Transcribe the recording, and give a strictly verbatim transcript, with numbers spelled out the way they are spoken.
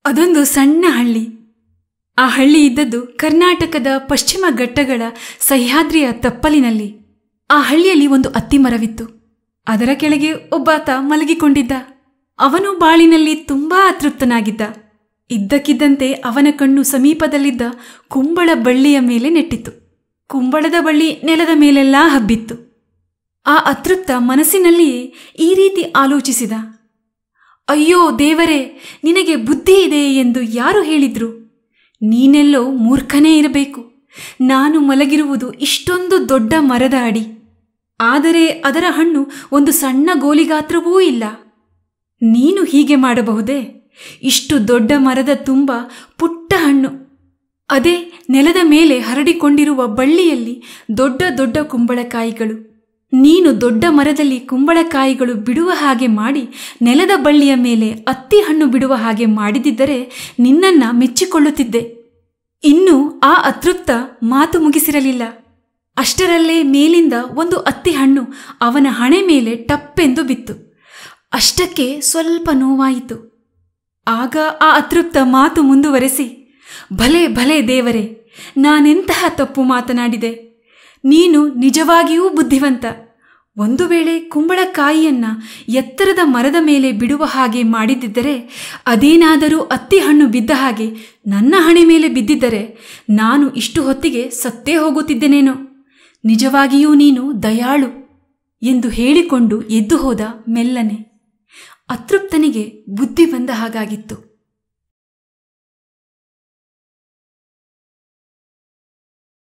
ಅದೊಂದು ಸಣ್ಣ ಹಳ್ಳಿ. ಆ ಹಳ್ಳಿ ಇದ್ದದ್ದು ಕರ್ನಾಟಕದ ಪಶ್ಚಿಮ ಘಟ್ಟಗಳ ಸಹ್ಯಾದ್ರಿಯ ತಪ್ಪಲಿನಲ್ಲಿ. ಆ ಹಳ್ಳಿಯಲ್ಲಿ ಒಂದು ಅತ್ತಿ ಮರವಿತ್ತು. ಅದರ ಕೆಳಗೆ ಒಬ್ಬಾತ ಮಲಗಿಕೊಂಡಿದ್ದ. ಅವನು ಬಾಳಿನಲ್ಲಿ ತುಂಬಾ ಅತೃಪ್ತನಾಗಿದ್ದ. ಇದ್ದಕ್ಕಿದ್ದಂತೆ ಅವನ ಕಣ್ಣು ಸಮೀಪದಲ್ಲಿದ್ದ ಕುಂಬಳ ಬಳ್ಳಿಯ ಮೇಲೆ ನೆಟ್ಟಿತು. ಕುಂಬಳದ ಬಳ್ಳಿ ನೆಲದ ಮೇಲೆಲ್ಲ ಹಬ್ಬಿತ್ತು. ಆ ಅತೃಪ್ತ ಮನಸ್ಸಿನಲ್ಲಿಯೇ ಈ ರೀತಿ ಆಲೋಚಿಸಿದ, ಅಯ್ಯೋ ದೇವರೇ, ನಿನಗೆ ಬುದ್ಧಿ ಇದೆ ಎಂದು ಯಾರು ಹೇಳಿದ್ರು? ನೀನೆಲ್ಲೋ ಮೂರ್ಖನೇ ಇರಬೇಕು. ನಾನು ಮಲಗಿರುವುದು ಇಷ್ಟೊಂದು ದೊಡ್ಡ ಮರದ ಅಡಿ, ಆದರೆ ಅದರ ಹಣ್ಣು ಒಂದು ಸಣ್ಣ ಗೋಲಿಗಾತ್ರವೂ ಇಲ್ಲ. ನೀನು ಹೀಗೆ ಮಾಡಬಹುದೇ? ಇಷ್ಟು ದೊಡ್ಡ ಮರದ ತುಂಬ ಪುಟ್ಟ ಹಣ್ಣು, ಅದೇ ನೆಲದ ಮೇಲೆ ಹರಡಿಕೊಂಡಿರುವ ಬಳ್ಳಿಯಲ್ಲಿ ದೊಡ್ಡ ದೊಡ್ಡ ಕುಂಬಳಕಾಯಿಗಳು. ನೀನು ದೊಡ್ಡ ಮರದಲ್ಲಿ ಕುಂಬಳಕಾಯಿಗಳು ಬಿಡುವ ಹಾಗೆ ಮಾಡಿ ನೆಲದ ಬಳ್ಳಿಯ ಮೇಲೆ ಅತ್ತಿ ಹಣ್ಣು ಬಿಡುವ ಹಾಗೆ ಮಾಡಿದಿದ್ದರೆ ನಿನ್ನನ್ನು ಮೆಚ್ಚಿಕೊಳ್ಳುತ್ತಿದ್ದೆ. ಇನ್ನು ಆ ಅತೃಪ್ತ ಮಾತು ಮುಗಿಸಿರಲಿಲ್ಲ. ಅಷ್ಟರಲ್ಲೇ ಮೇಲಿಂದ ಒಂದು ಅತ್ತಿ ಹಣ್ಣು ಅವನ ಹಣೆ ಮೇಲೆ ಟಪ್ಪೆಂದು ಬಿತ್ತು. ಅಷ್ಟಕ್ಕೆ ಸ್ವಲ್ಪ ನೋವಾಯಿತು. ಆಗ ಆ ಅತೃಪ್ತ ಮಾತು ಮುಂದುವರೆಸಿ, ಭಲೆ ಭಲೆ ದೇವರೇ, ನಾನೆಂತಹ ತಪ್ಪು ಮಾತನಾಡಿದೆ. ನೀನು ನಿಜವಾಗಿಯೂ ಬುದ್ಧಿವಂತ. ಒಂದು ವೇಳೆ ಕುಂಬಳಕಾಯಿಯನ್ನ ಎತ್ತರದ ಮರದ ಮೇಲೆ ಬಿಡುವ ಹಾಗೆ ಮಾಡಿದ್ದರೆ, ಅದೇನಾದರೂ ಅತ್ತಿ ಹಣ್ಣು ಬಿದ್ದ ಹಾಗೆ ನನ್ನ ಹಣೆ ಮೇಲೆ ಬಿದ್ದಿದ್ದರೆ ನಾನು ಇಷ್ಟು ಹೊತ್ತಿಗೆ ಸತ್ತೇ ಹೋಗುತ್ತಿದ್ದೆನೇನೋ. ನಿಜವಾಗಿಯೂ ನೀನು ದಯಾಳು ಎಂದು ಹೇಳಿಕೊಂಡು ಎದ್ದು ಹೋದ ಮೆಲ್ಲನೆ. ಅತೃಪ್ತನಿಗೆ ಬುದ್ಧಿ ಬಂದ ಹಾಗಾಗಿತ್ತು.